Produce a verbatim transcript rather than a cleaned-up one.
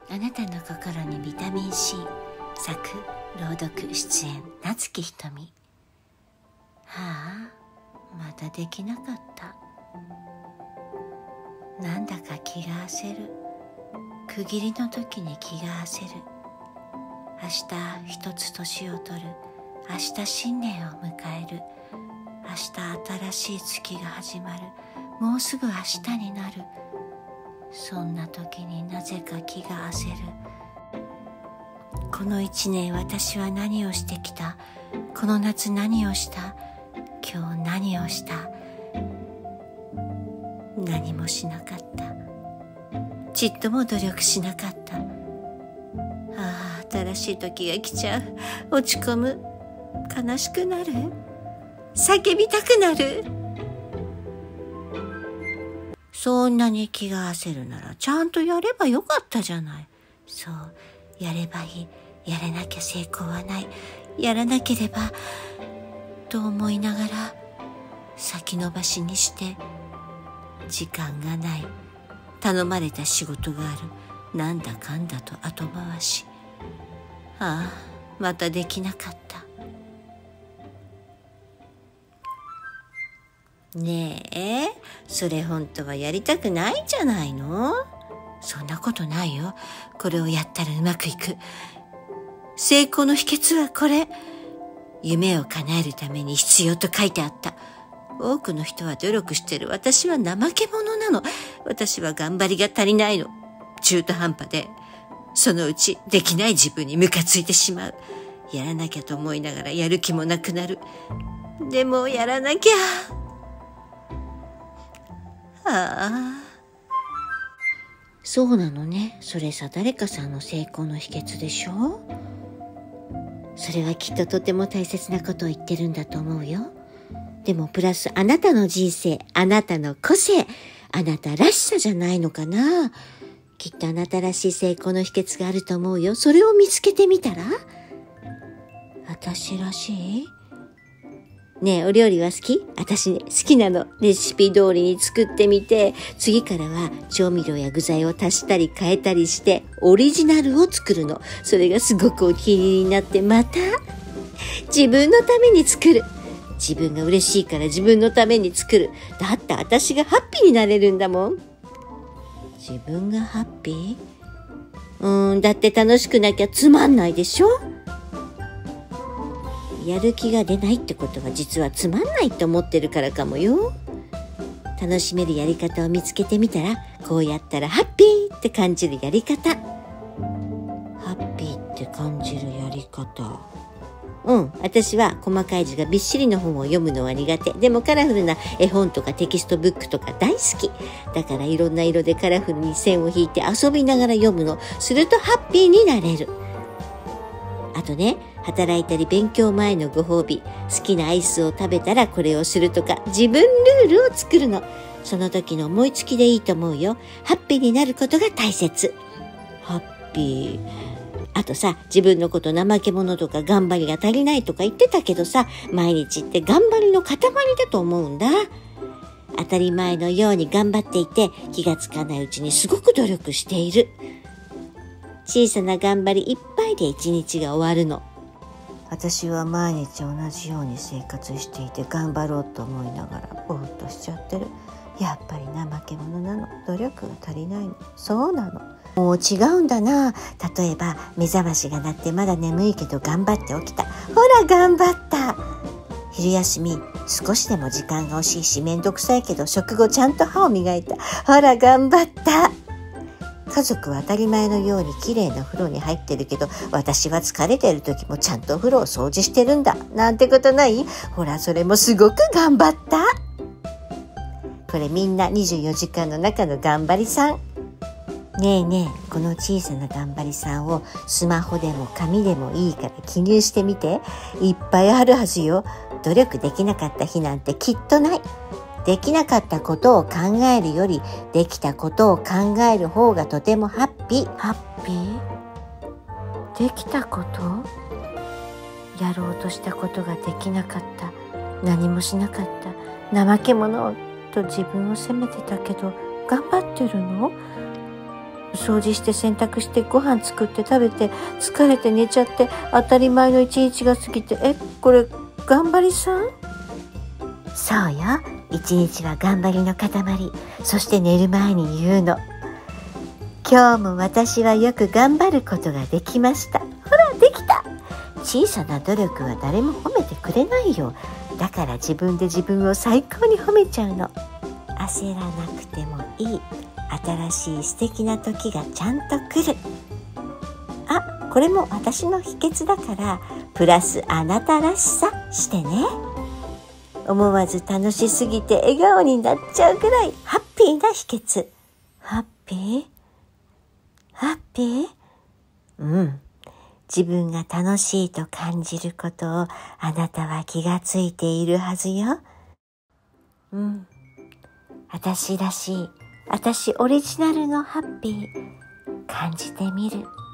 あなたの心にビタミン C。 作朗読出演夏木ひとみ。はあ、またできなかった。なんだか気が焦る。区切りの時に気が焦る。明日一つ年を取る。明日新年を迎える。明日新しい月が始まる。もうすぐ明日になる。そんな時になぜか気が焦る。この一年私は何をしてきた？この夏何をした？今日何をした？何もしなかった。ちっとも努力しなかった。ああ、新しい時が来ちゃう。落ち込む。悲しくなる。叫びたくなる。そんなに気が焦るならちゃんとやればよかったじゃない。そう、やればいい。やれなきゃ成功はない。やらなければと思いながら先延ばしにして時間がない。頼まれた仕事がある。なんだかんだと後回し。ああ、またできなかった。ねえ、それ本当はやりたくないんじゃないの？そんなことないよ。これをやったらうまくいく。成功の秘訣はこれ。夢を叶えるために必要と書いてあった。多くの人は努力してる。私は怠け者なの。私は頑張りが足りないの。中途半端で、そのうちできない自分にムカついてしまう。やらなきゃと思いながらやる気もなくなる。でもやらなきゃ。ああ。そうなのね。それさ、誰かさんの成功の秘訣でしょ？それはきっととても大切なことを言ってるんだと思うよ。でもプラスあなたの人生、あなたの個性、あなたらしさじゃないのかな。きっとあなたらしい成功の秘訣があると思うよ。それを見つけてみたら？私らしい？ねえ、お料理は好き？私ね、好きなの。レシピ通りに作ってみて、次からは調味料や具材を足したり変えたりして、オリジナルを作るの。それがすごくお気に入りになって、また自分のために作る。自分が嬉しいから自分のために作る。だって私がハッピーになれるんだもん。自分がハッピー？うーん、だって楽しくなきゃつまんないでしょ？やる気が出ないってことは実はつまんないって思ってるからかもよ。楽しめるやり方を見つけてみたら、こうやったらハッピーって感じるやり方。ハッピーって感じるやり方。うん、私は細かい字がびっしりの本を読むのは苦手。でもカラフルな絵本とかテキストブックとか大好き。だからいろんな色でカラフルに線を引いて遊びながら読むの。するとハッピーになれる。あとね、働いたり勉強前のご褒美、好きなアイスを食べたらこれをするとか、自分ルールを作るの。その時の思いつきでいいと思うよ。ハッピーになることが大切。ハッピー。あとさ、自分のこと怠け者とか頑張りが足りないとか言ってたけどさ、毎日って頑張りの塊だと思うんだ。当たり前のように頑張っていて、気がつかないうちにすごく努力している。小さな頑張りいっぱいで一日が終わるの。私は毎日同じように生活していて頑張ろうと思いながらぼーっとしちゃってる。やっぱり怠け者なの。努力が足りないの。そうなの。もう違うんだな。例えば目覚ましが鳴ってまだ眠いけど頑張って起きた。ほら頑張った。昼休み少しでも時間が惜しいしめんどくさいけど食後ちゃんと歯を磨いた。ほら頑張った。家族は当たり前のように綺麗な風呂に入ってるけど、私は疲れてる時もちゃんとお風呂を掃除してるんだ。なんてことない？ほら、それもすごく頑張った。これみんなにじゅうよじかんの中の頑張りさん。ねえねえ、この小さな頑張りさんをスマホでも紙でもいいから記入してみて。いっぱいあるはずよ。努力できなかった日なんてきっとない。できなかったことを考えるより、できたことを考える方がとてもハッピー。ハッピー？できたこと？やろうとしたことができなかった。何もしなかった。怠け者と自分を責めてたけど、頑張ってるの？そ掃除して洗濯してご飯作って食べて疲れて寝ちゃって当たり前の一日が過ぎて、え、これ頑張りさん？そうよ。一日は頑張りの塊。そして寝る前に言うの。今日も私はよく頑張ることができました。ほら、できた。小さな努力は誰も褒めてくれないよ。だから自分で自分を最高に褒めちゃうの。焦らなくてもいい。新しい素敵な時がちゃんと来る。あ、これも私の秘訣だから、プラスあなたらしさしてね。思わず楽しすぎて笑顔になっちゃうぐらいハッピーな秘訣。ハッピー？ハッピー？うん。自分が楽しいと感じることをあなたは気がついているはずよ。うん。私らしい、私オリジナルのハッピー感じてみる。